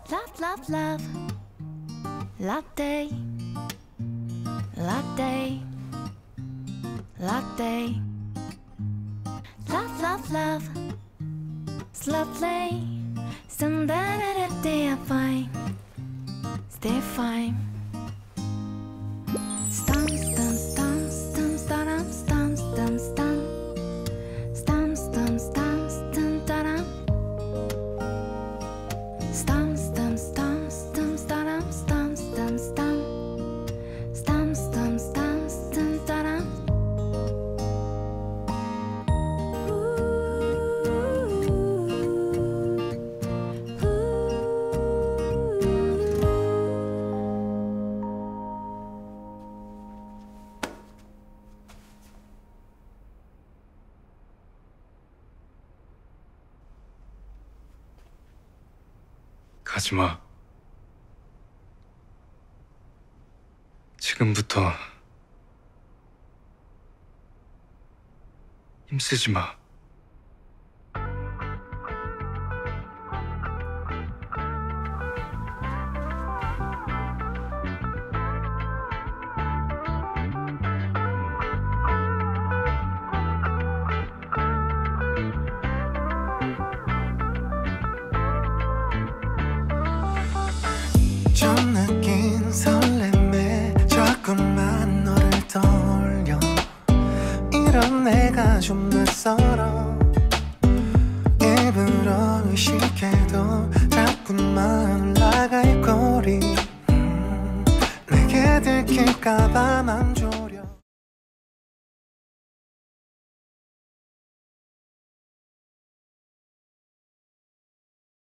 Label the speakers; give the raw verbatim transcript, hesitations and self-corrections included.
Speaker 1: Love, love, love. Latte. Latte. Latte. Love, love, love. Slowly. Someday they are fine. Stay fine. Stum, stum, stum, stum, stum, stum, stum, stum. Stum, stum, stum, stum, stum. Stum, stum, stum, stum, stum, stum, stum, stum. Stum, stum, stum, stum, stum.
Speaker 2: 가지마. 지금부터 힘쓰지 마.
Speaker 3: 좀 느낀 설렘에 자꾸만 너를 떠올려. 이런 내가 좀 낯설어. 일부러 의식해도 자꾸만 올라가 입꼬리. 음, 내게 들킬까봐 맘 졸여.